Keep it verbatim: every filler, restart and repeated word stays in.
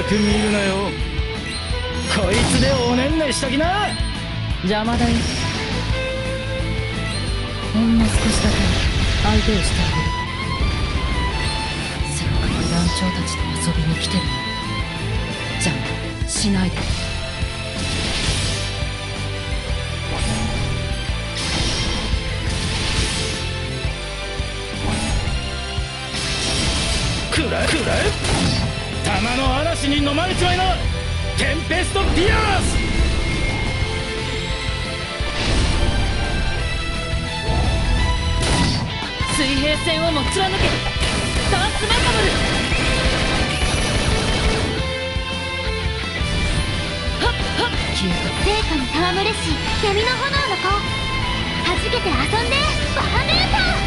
く見るなよ。こいつでおねんねしときな。 邪魔だよ。ほんの少しだけ相手をしてあげる。せっかく団長たちと遊びに来てるのに邪魔しないで。 くらえくらえ、玉の嵐に飲まれちまいな。テンペストピアス。 水平線をも貫け、ダースマカブル。はっはっ、消えた。 聖火に戯れし闇の炎の子、はじけて遊んでバーメーター。